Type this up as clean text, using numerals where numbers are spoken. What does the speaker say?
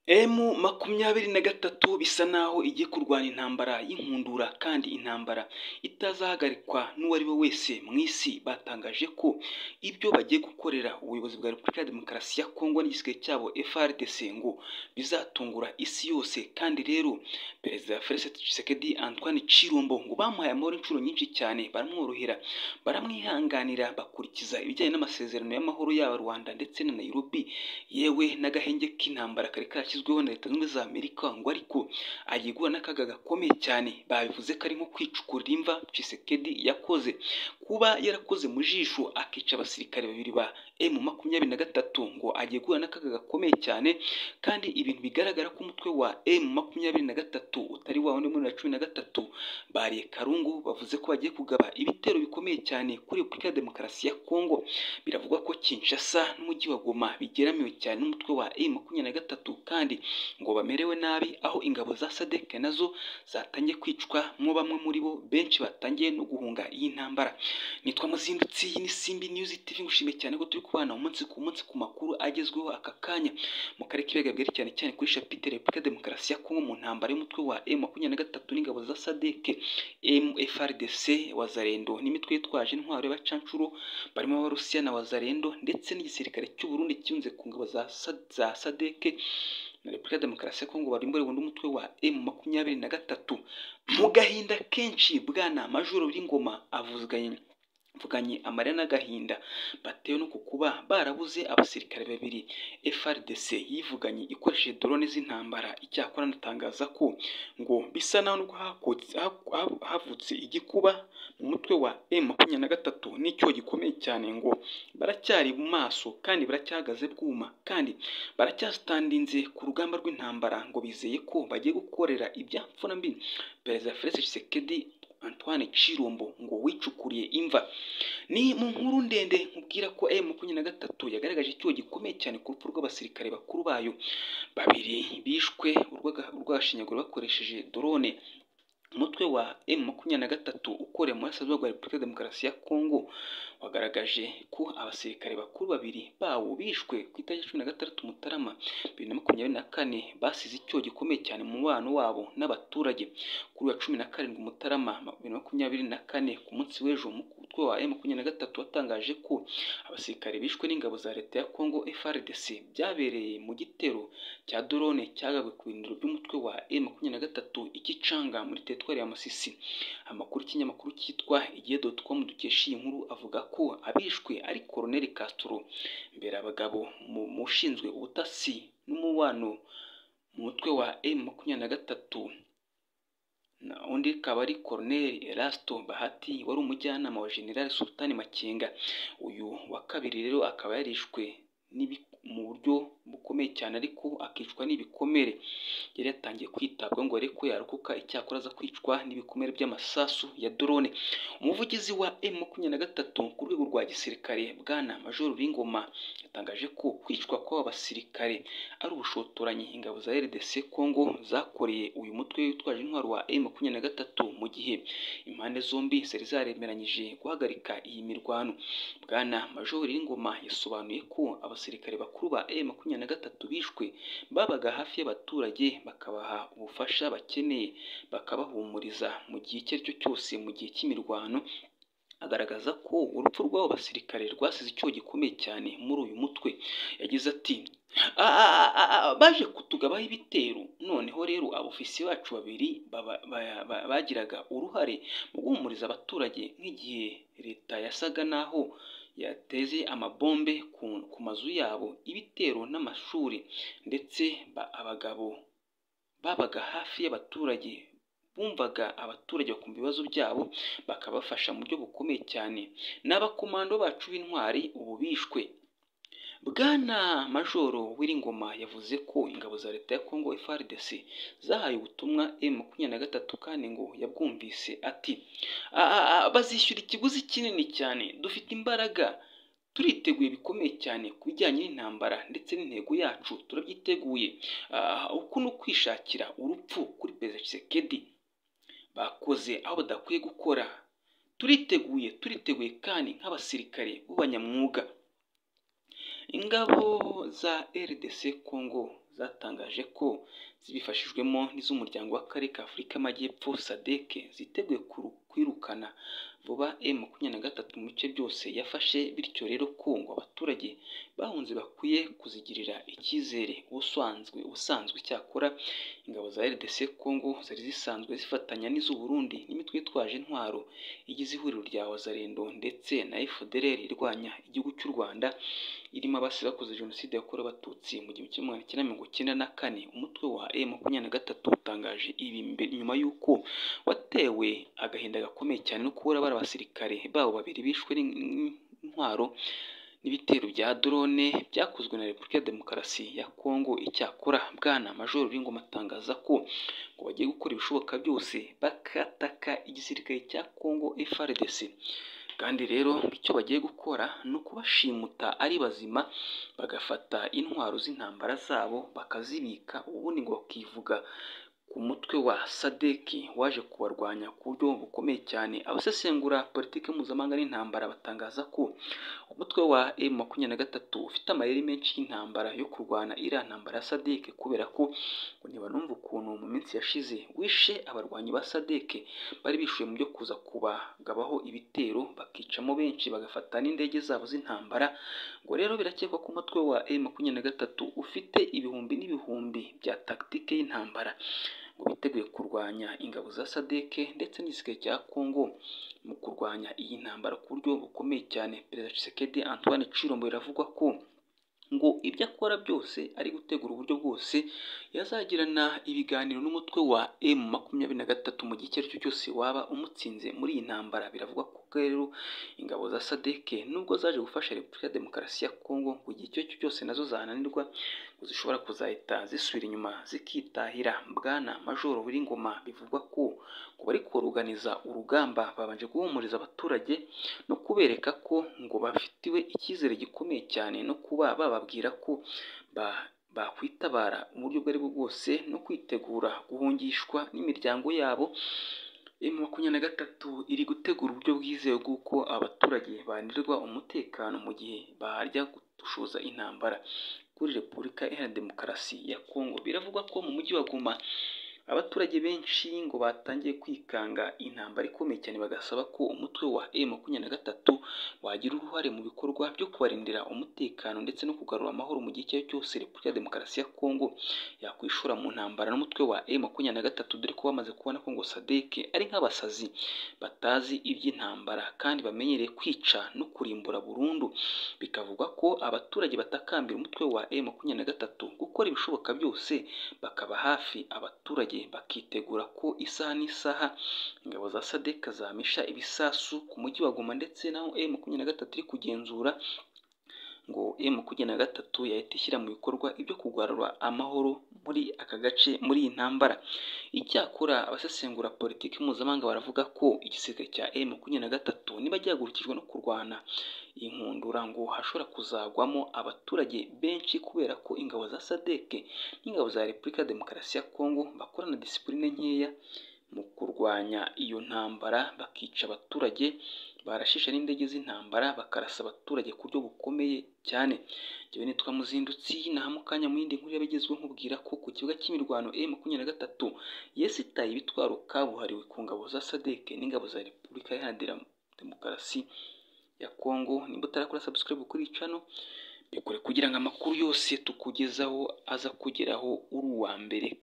M23 bisa naho igiye kurwana intambara y'inkundura kandi intambara itazahagarikwa n'uwari we wese mu isi. Batangaje ko ibyo bagiye gukorera ubuyobozi bwa Repubulika ya Demokarasi ya Kongo n'igisirikare cyabo FARDC ngo bizatungura isi yose. Kandi rero Perezida Felix Tshisekedi Antoine Tshilombo ngo bamuhaye amahoro inshuro nyinshi cyane, baramworohera, baramwihanganira, bakurikiza ibijyanye n'amasezerano y'amahoro y'aba Rwanda ndetse na Nairobi, yewe n'agahenge k'intambara kari kashyizweho na Leta Zunze Ubumwe za Amerika, ngo ariko agiye guhura n'akaga gakomeye cyane. Babivuze ko ari nko kwicukurira imva Tshisekedi yakoze, kuba yarakoze mu jisho akica abasirikare babiri ba M23, ngo agiye guhura n'akaga gakomeye cyane. Kandi ibintu bigaragara ko umutwe wa M23 utari wa wundi muri 2013 bariye Karungu, bavuze ko bagiye kugaba ibitero bikomeye cyane kuri Repubulika ya Demokarasi ya Kongo. Biravugwa ko Kinshasa n'umujyi wa Goma bigeramiwe cyane n'umutwe wa M23 kandi ngo bamerewe nabi, aho ingabo za SADC nazo zatangiye kwicwa mu bamwe muri bo, benshi batangiye no guhunga iyi ntambara. Nitwa Muzindutsi, iyi ni Simbi News TV, ngushimiye cyane ko turi kubana umunsi ku munsi ku makuru agezweho aka kanya mu karere k'ibiyaga bigari, cyane cyane kuri chapitre Repubulika ya Demokarasi ya Kongo mu ntambara y'umutwe wa M23 n'ingabo za SADC, FARDC, Wazalendo n'imitwe yitwaje intwaro y'abacancuro barimo Abarusiya na Wazalendo, ndetse n'igisirikare cy'u Burundi cyunze ku ngabo za SADC na Repubulika ya Demokarasi ya Kongo bari muri umutwe wa M23. Mu gahinda kenshi, Bwana Majoro W'Ingoma avuganye amarira n'agahinda batewe no kuba barabuze abasirikare babiri. FARDC yivuganye ikoresheje drone z'intambara. Icyakora anatangaza ko ngo bisa naho nubwo havutse igikuba mu mutwe wa M23 n'icyo gikomeye cyane, ngo baracyari mu maso kandi baracyahagaze bwuma kandi baracyastandinze ku rugamba rw'intambara, ngo bizeye ko bagiye gukorera ibyapfuna mbi Perezida Felix Tshisekedi Antoine Tshilombo ngo wicukuriye imva. Ni mu nkuru ndende nkubwira ko M23 yagaragaje icyo gikomeye cyane ku rupfu rw'abasirikare bakuru bayo babiri bishwe urwashinyaguro bakoresheje drone. Umutwe wa M23 ukorera muri Burasirazuba bwa Repubulika ya Demokarasi ya Kongo wagaragaje ko abasirikare bakuru babiri bawo bishwe ku itariki 16 Mutarama 2024 basize icyo gikomeye cyane mu mubano wabo n'abaturage. Kuri wa 17 Mutarama 2024 ku munsi w'ejo, umutwe wa M23 watangaje ko abasirikare bishwe n'ingabo za Leta ya Kongo FARDC byabereye mu gitero cya drone cyagabwe ku birindiro by'umutwe wa M23 ikicanga muri teritwari ya Masisi. Amakuru y'ikinyamakuru cyitwa igihe.com dukesha iyi nkuru avuga ko abishwe ari Colonel Castro mbere abagabo mu ushinzwe ubutasi n'umubano mu mutwe wa M23, na undi akaba ari Colonel Erasto Bahati wari umujyanama wa General Sultani Makenga. Uyu wa kabiri rero akaba yarishwe mu buryo bukomeye cyane, ariko akicwa n'ibikomere. Yari yatangiye kwitabwaho ngo ariko yarokoka, icyakora aza kwicwa n'ibikomere by'amasasu ya drone. Umuvugizi wa M23 ku rwego rwa gisirikare, Bwana Majoro W'Ingoma, yatangaje ko kwicwa kw'aba basirikare ari ubushotoranyi ingabo za RDC Congo zakoreye uyu mutwe witwaje intwaro wa M23 mu gihe impande zombi zari zaremeranyije guhagarika iyi mirwano. Bwana Majoro W'Ingoma yasobanuye ko abasirikare bakuru ba M23 bishwe babaga hafi y'abaturage, bakabaha ubufasha bakeneye, bakabahumuriza mu gihe icyo ari cyo cyose mu gihe cy'imirwano. Agaragaza ko urupfu rw'abo basirikare rwasize icyo gikomeye cyane muri uyu mutwe. Yagize ati baje kutugabaho ibitero, noneho rero abofisiye bacu babiri bagiraga uruhare mu guhumuriza abaturage nk'igihe leta yasaga naho yateze amabombe ku mazu yabo, ibitero n'amashuri, ndetse abagabo babaga hafi y'abaturage, bumvaga abaturage bakumva ibibazo byabo bakabafasha mu buryo bukomeye cyane. N'abakomando bacu b'intwari ubu bishwe. Bwana Majoro W'Ingoma yavuze ko ingabo za Leta ya Kongo FARDC zahaye ubutumwa M23 kandi ngo yabwumvise. Ati bazishyura ikiguzi kinini cyane, dufite imbaraga, turiteguye bikomeye cyane ku bijyanye n'intambara ndetse n'intego yacu turabyiteguye. Uku ni ukwishakira urupfu kuri Perezida Tshisekedi bakoze aho badakwiye gukora. Turiteguye kandi nk'abasirikare b'abanyamwuga. Ingabo za RDC Congo zatangaje ko zibifashijwemo n'iz'umuryango w'akarere ka Afurika y'Amajyepfo SADC ziteguye kwirukana vuba M23 mu bice byose yafashe, bityo rero ko ngo abaturage bahunze bakwiye kuzigirira icyizere. Ubusanzwe cyakora ingabo za RDC Congo zari zisanzwe zifatanya n'iz'u Burundi n'imitwe yitwaje intwaro igize ihuriro rya Wazalendo ndetse na FDLR irwanya igihugu cy'u Rwanda, irimo abasi bakoze jenoside yakorewe abatutsi mu 1994. Umutwe wa M23 utangaje ibi nyuma y'uko watewe agahinda gakomeye cyane no kubura abasirikare babo babiri bishwe n'intwaro n'ibitero bya drone byakozwe na Repubulika ya Demokarasi ya Congo. Icyakora Bwana Major Wingoma atangaza ko ngo bagiye gukora ibishoboka byose bakataka igisirikare cya Congo FARDC, kandi rero icyo bagiye gukora ni ukubashimuta ari bazima, bagafata intwaro z'intambara zabo bakazibika, ubundi ngo bakivuga ku mutwe wa SADC waje kubarwanya ku buryo bukomeye cyane. Abasesengura politiki mpuzamahanga n'intambara batangaza ko umutwe wa M23 ufite amayeri menshi y'intambara yo kurwana iriya ntambara ya SADC, kubera ko ngo ntibanumva ukuntu mu minsi yashize wishe abarwanyi ba SADC bari bishuye mu byo kuza kubagabaho ibitero, bakicamo benshi bagafata n'indege zabo z'intambara. Ngo rero birakekwa ko umutwe wa M23 ufite ibihumbi n'ibihumbi bya tactique y'intambara ngo biteguye kurwanya ingabo za SADC ndetse n'igisirikare cya Congo mu kurwanya iyi ntambara ku buryo bukomeye cyane. Perezida Tshisekedi Antoine Tshilombo biravugwa ko ngo ibyo akora byose ari gutegura uburyo bwose yazagirana ibiganiro n'umutwe wa M23 mu gihe icyo ari cyo cyose waba umutsinze muri iyi ntambara. Biravugwa ko rero ingabo za SADC nubwo zaje gufasha Repubulika ya Demokarasi ya Congo, ngo igihe icyo ari cyo cyose nazo zananirwa ngo zishobora kuzahita zisubira inyuma zikitahira. Bwana Major Wingoma bivugwa ko bari kuruganiza urugamba, babanje guhumuriza abaturage no kubereka ko ngo bafitiwe icyizere gikomeye cyane, no kuba bababwira ko bakwitabara mu buryo ubwo ari bwo bwose no kwitegura guhungishwa n'imiryango yabo. M23 iri gutegura uburyo bwizewe bw'uko abaturage banirwa umutekano mu gihe bajya gushoza intambara kuri Repubulika Iharanira Demokarasi ya Congo. Biravugwa ko mu mujyi wa Goma abaturage benshi ngo batangiye kwikanga intambara ikomeye cyane, bagasaba ko umutwe wa M23 wagira uruhare mu bikorwa byo kubarindira umutekano ndetse no kugarura amahoro mu gihe icyo cyose Repubulika ya Demokarasi ya Congo yakwishora mu ntambara n'umutwe wa M23, dore ko bamaze kubona ko ngo SADC ari nk'abasazi batazi iby'intambara kandi bamenyereye kwica no kurimbura burundu. Bikavugwa ko abaturage batakambira umutwe wa M23 gukora ibishoboka byose bakaba hafi abaturage, bakitegura ko isaha n'isaha ingabo za SADC zamisha ibisasu ku mujyi wa Goma ndetse naho M23 iri kugenzura, ngo M23 yahita ishyira mu bikorwa ibyo kugarura amahoro muri aka gace muri iyi ntambara. Icyakora abasesengura politiki mpuzamahanga baravuga ko igisirikare cya M23 niba gihagurukijwe no kurwana inkundura ngo hashobora kuzagwamo abaturage benshi, kubera ko ingabo za SADC n'ingabo za Repubulika ya Demokarasi ya Congo bakorana disipurine nkeya mu kurwanya iyo ntambara, bakica abaturage, barashisha n'indege z'intambara bakarasa abaturage ku buryo bukomeye cyane. Njyewe nitwa Muzindutsi, naha mu kanya mu yindi nkuru yabigezweho nkubwira ko ku kibuga cy'imirwano M23 yesitaye ibitwaro kabuhariwe ku ngabo za SADC n'ingabo za Repubulika Iharanira Demokarasi ya Congo. Nimba utarakora subscribe kuri channel bikore kugira ngo amakuru yose tukugezaho aza kugeraho uri uwa mbere.